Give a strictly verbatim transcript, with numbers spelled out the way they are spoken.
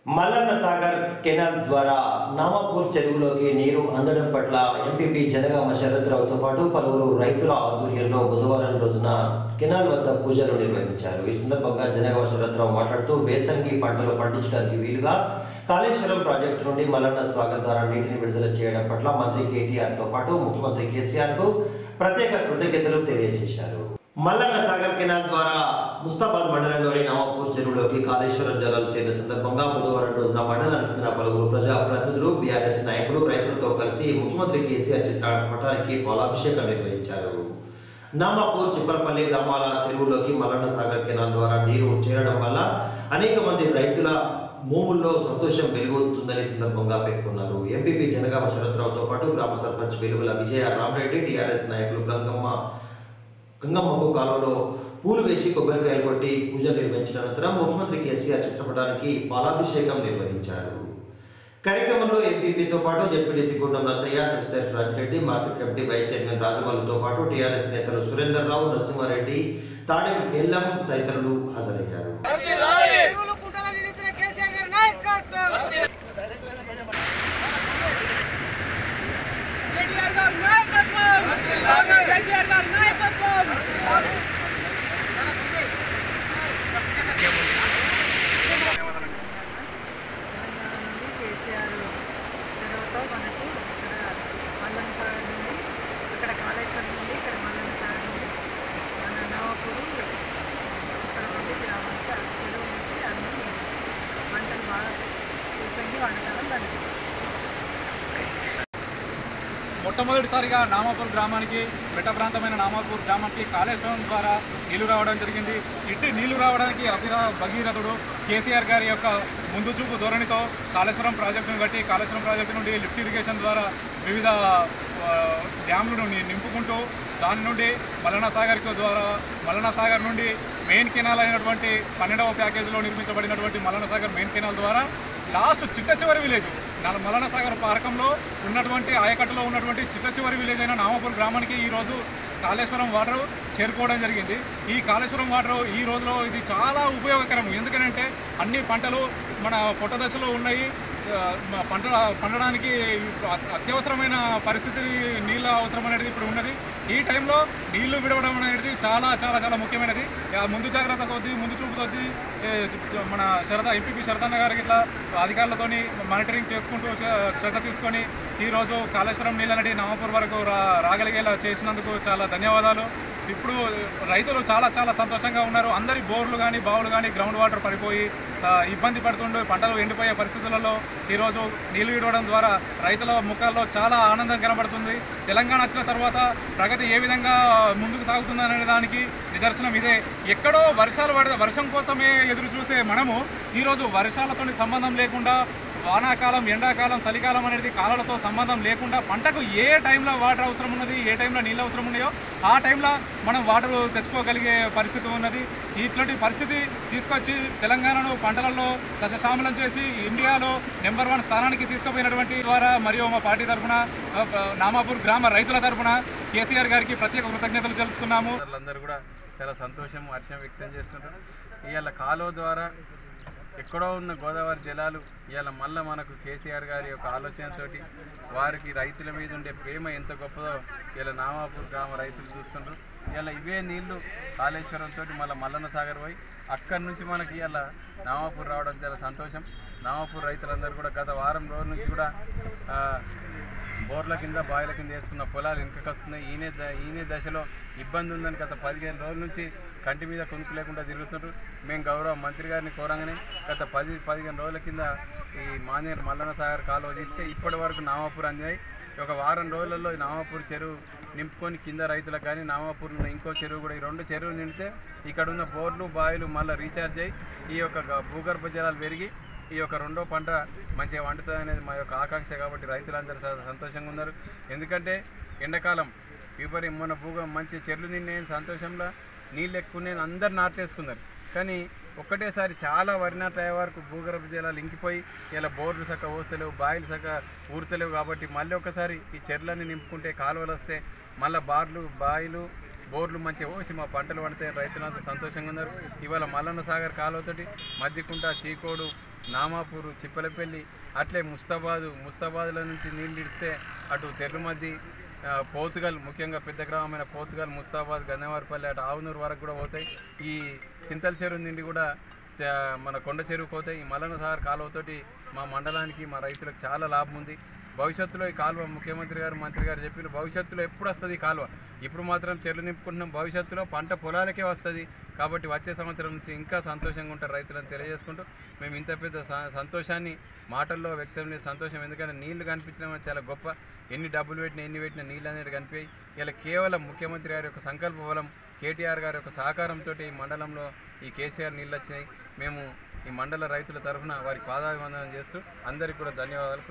Mallanna Sagar canal ద్వారా నామాపూర్ చెరువులోకి నీరు అందడం పట్ల ఎంపీపీ జనగామ శరత్రావుతో పాటు పలువురు రైతుల ఆధ్వర్యంలో బుధవారం రోజున కెనాల్ వద్ద పూజలు నిర్వహించారు. ఈ సందర్భంగా జనగామ శరత్రావు మాట్లాడుతూ వేసంగి పంటలు పండించడానికి వీలుగా కాళేశ్వరం ప్రాజెక్టు నుండి మల్లన్న సాగర్ ద్వారా నీటిని విడుదల చేయడం పట్ల మంత్రి కేటీఆర్తో పాటు ముఖ్యమంత్రి కేసీఆర్కు ప్రత్యేక కృతజ్ఞతలు తెలియజేశారు. మల్లన్న సాగర్ కెనాల్ ద్వారా ముస్తాబాద్ మండలంలోని నామాపూర్ చెరువులోకి కాళేశ్వరం జలాలు చేరిన సందర్భంగా బుధవారం రోజున మండలానికి చెందిన పలువురు ప్రజా ప్రతినిధులు, బీఆర్ఎస్ నాయకులు రైతులతో కలిసి ముఖ్యమంత్రి కేసీఆర్ చిత్రపటానికి పాలాభిషేకం నిర్వహించారు. నామాపూర్, చిప్పలపల్లి గ్రామాల చెరువులోకి మల్లన్న సాగర్ కెనాల్ ద్వారా నీరు చేరడం వల్ల అనేక మంది రైతుల భూముల్లో సంతోషం వెలుగుతుందని సందర్భంగా పేర్కొన్నారు. ఎంపీపీ జనగామ శరత్రావుతో పాటు గ్రామ సర్పంచ్ వెలుగుల విజయ రామరెడ్డి, టీఆర్ఎస్ నాయకులు గంగమ్మ గంగమ్మకు కాలువలో పూలు వేసి కొబ్బరికాయలు కొట్టి పూజలు నిర్వహించిన అనంతరం ముఖ్యమంత్రి కేసీఆర్ చిత్రపటానికి పాలాభిషేకం నిర్వహించారు. కార్యక్రమంలో ఎంపీపీతో పాటు ZPTC Gundam Narsaiah, sister Raji Reddy, market committee vice chairman రాజమల్లుతో పాటు టీఆర్ఎస్ నేతలు సురేందర్ రావు, నరసింహారెడ్డి, తాడెం ఎల్లం తదితరులు హాజరయ్యారు. మల్లన్న సాగర్ నుండి ఇక్కడ కాళేశ్వరం నుండి ఇక్కడ మల్లన్న సాగర్ నుండి మన నవాపూరు ఇక్కడ నుండి గ్రామానికి చెరువు నుంచి అన్ని పంటలు బాగా వేసంగి వండకాలం జరుగుతుంది. మొట్టమొదటిసారిగా నామాపూర్ గ్రామానికి మెట్ట ప్రాంతమైన నామాపూర్ గ్రామానికి కాళేశ్వరం ద్వారా నీళ్లు రావడం జరిగింది. ఇట్టి నీళ్లు రావడానికి అభిరా భగీరథుడు కేసీఆర్ గారి యొక్క ముందు చూపు ధోరణితో కాళేశ్వరం ప్రాజెక్టును కట్టి కాళేశ్వరం ప్రాజెక్టు నుండి లిఫ్ట్ ఇరిగేషన్ ద్వారా వివిధ డ్యామ్లను నింపుకుంటూ దాని నుండి మల్లన్న సాగర్ ద్వారా మల్లన్న సాగర్ నుండి మెయిన్ కెనాల్ అయినటువంటి పన్నెండవ ప్యాకేజీలో నిర్మించబడినటువంటి మల్లన్న సాగర్ మెయిన్ కెనాల్ ద్వారా లాస్ట్ చిట్ట చివరి విలేజ్ మల్లన్న సాగర్ పార్కంలో ఉన్నటువంటి ఆయకట్టులో ఉన్నటువంటి చిట్ట చివరి విలేజ్ అయిన నామాపూర్ గ్రామానికి ఈరోజు కాళేశ్వరం వాటర్ చేరుకోవడం జరిగింది. ఈ కాళేశ్వరం వాటర్ ఈ రోజులో ఇది చాలా ఉపయోగకరం. ఎందుకంటే అన్ని పంటలు మన పొట్ట దశలో ఉన్నాయి. పంట పండడానికి అత్యవసరమైన పరిస్థితి నీళ్ళ అవసరం అనేది ఇప్పుడు ఉన్నది. ఈ టైంలో నీళ్లు విడవడం అనేది చాలా చాలా చాలా ముఖ్యమైనది. ముందు జాగ్రత్త కొద్దీ ముందు చూపు కొద్దీ మన శరద ఎంపీపీ శరదన్న గారికి ఇట్లా అధికారులతోని మానిటరింగ్ చేసుకుంటూ శ్రద్ధ తీసుకొని ఈరోజు కాళేశ్వరం నీళ్ళని నామాపూర్ వరకు రా రాగలిగేలా చేసినందుకు చాలా ధన్యవాదాలు. ఇప్పుడు రైతులు చాలా చాలా సంతోషంగా ఉన్నారు. అందరి బోర్లు కానీ బావులు కానీ గ్రౌండ్ వాటర్ పడిపోయి ఇబ్బంది పడుతుండే పంటలు ఎండిపోయే పరిస్థితులలో ఈరోజు నీళ్లు విడవడం ద్వారా రైతుల ముఖాల్లో చాలా ఆనందం కనబడుతుంది. తెలంగాణ వచ్చిన తర్వాత ప్రగతి ఏ విధంగా ముందుకు సాగుతుందనే దానికి నిదర్శనం ఇదే. ఎక్కడో వర్షాలు పడ వర్షం కోసమే ఎదురు చూసే మనము ఈరోజు వర్షాలతో సంబంధం లేకుండా వానాకాలం, ఎండాకాలం, చలికాలం అనేది కాలాలతో సంబంధం లేకుండా పంటకు ఏ టైంలో వాటర్ అవసరం ఉన్నది, ఏ టైంలో నీళ్ళు అవసరం ఉన్నాయో ఆ టైంలో మనం వాటర్ తెచ్చుకోగలిగే పరిస్థితి ఉన్నది. ఇట్లాంటి పరిస్థితి తీసుకొచ్చి తెలంగాణను పంటలలో సస్యశ్యామలం చేసి ఇండియాలో నెంబర్ వన్ స్థానానికి తీసుకుపోయినటువంటి ద్వారా మరియు మా పార్టీ తరఫున నామాపూర్ గ్రామ రైతుల తరఫున కేసీఆర్ గారికి ప్రత్యేక కృతజ్ఞతలు తెలుపుతున్నాము. అందరూ కూడా చాలా సంతోషం, హర్షం వ్యక్తం చేస్తుంటారు. ఇవాళ కాలువ ద్వారా ఎక్కడో ఉన్న గోదావరి జలాలు ఇవాళ మళ్ళీ మనకు కేసీఆర్ గారి యొక్క ఆలోచనతోటి వారికి రైతుల మీద ఉండే ప్రేమ ఎంత గొప్పదో ఇలా నామాపూర్ గ్రామ రైతులు చూస్తుండ్రు. ఇలా ఇవే నీళ్లు కాళేశ్వరంతో మళ్ళీ మల్లన్న సాగర్ పోయి అక్కడి నుంచి మనకి ఇలా నామాపూర్ రావడం చాలా సంతోషం. నామాపూర్ రైతులందరూ కూడా గత వారం రోజుల నుంచి కూడా బోర్ల కింద, బాయిల కింద వేసుకున్న పొలాలు వెనుకకు వస్తున్నాయి. ఈయనే ఈయనే దశలో ఇబ్బంది ఉందని గత పదిహేను రోజుల నుంచి కంటి మీద కొనుక్కు లేకుండా తిరుగుతుంటారు. మేము గౌరవ మంత్రి గారిని కోరంగానే గత పది పదిహేను రోజుల కింద ఈ మానేరు మల్లన్న సాగర్ కాలువ తీస్తే ఇప్పటి వరకు నామాపూర్ అందాయి. ఒక వారం రోజులలో నామాపూర్ చెరువు నింపుకొని కింద రైతులకు కానీ నామాపూర్ ఇంకో చెరువు కూడా ఈ రెండు చెరువులు నిండితే ఇక్కడ ఉన్న బోర్లు, బావిలు మళ్ళీ రీఛార్జ్ అయ్యి ఈ యొక్క భూగర్భ జలాలు పెరిగి ఈ యొక్క రెండో పంట మంచిగా వండుతుంది అనేది మా యొక్క ఆకాంక్ష. కాబట్టి రైతులందరూ సంతోషంగా ఉన్నారు. ఎందుకంటే ఎండాకాలం విపరీ మొన్న భూగ మంచి చెర్లు నిన్న సంతోషంలో నీళ్ళు ఎక్కువ నేను అందరు నాటేసుకున్నారు. కానీ ఒక్కటేసారి చాలా వరి నాట్లు అయ్యే వరకు భూగర్భ జలాలు ఇంకిపోయి ఇలా బోర్లు సక్క ఓస్తలేవు, బాయిలు సక్క ఊరుతలేవు. కాబట్టి మళ్ళీ ఒకసారి ఈ చెర్లన్నీ నింపుకుంటే కాలువలు వస్తే మళ్ళీ బార్లు, బాయిలు, బోర్లు మంచిగా పోసి మా పంటలు పండితే రైతులంతా సంతోషంగా ఉన్నారు. ఇవాళ మల్లన్న సాగర్ కాలువతోటి మధ్యకుంట, చీకోడు, నామాపూరు, చిప్పలపల్లి, అట్లే ముస్తాబాదు, ముస్తాబాద్ల నుంచి నీళ్ళు ఇస్తే అటు తెర్రుమద్ది, పోతుగల్, ముఖ్యంగా పెద్ద గ్రామమైన పోతుగల్, ముస్తాబాద్, గన్నవారిపల్లి, అటు ఆవునూరు వరకు కూడా పోతాయి. ఈ చింతల చెరువు నుండి కూడా మన కొండ చెరువు పోతాయి. ఈ మల్లన్న సాగర్ కాలువతోటి మా మండలానికి, మా రైతులకు చాలా లాభం ఉంది. భవిష్యత్తులో ఈ కాలువ ముఖ్యమంత్రి గారు, మంత్రి గారు చెప్పిన భవిష్యత్తులో ఎప్పుడు వస్తుంది ఈ కాలువ? ఇప్పుడు మాత్రం చెర్లు నింపుకుంటున్నాం, భవిష్యత్తులో పంట పొలాలకే వస్తుంది. కాబట్టి వచ్చే సంవత్సరం నుంచి ఇంకా సంతోషంగా ఉంటారు రైతులను తెలియజేసుకుంటూ, మేము ఇంత పెద్ద సంతోషాన్ని మాటల్లో వ్యక్తం చేసే సంతోషం. ఎందుకంటే నీళ్లు కనిపించడం చాలా గొప్ప. ఎన్ని డబ్బులు పెట్టినా ఎన్ని పెట్టినా నీళ్ళు అనేది కనిపించాయి. ఇలా కేవలం ముఖ్యమంత్రి గారి యొక్క సంకల్ప బలం, కేటీఆర్ గారి యొక్క సహకారంతో ఈ మండలంలో ఈ కేసీఆర్ నీళ్ళు వచ్చినాయి. మేము ఈ మండల రైతుల తరఫున వారికి పాదాభివందనం చేస్తూ అందరికీ కూడా ధన్యవాదాలు.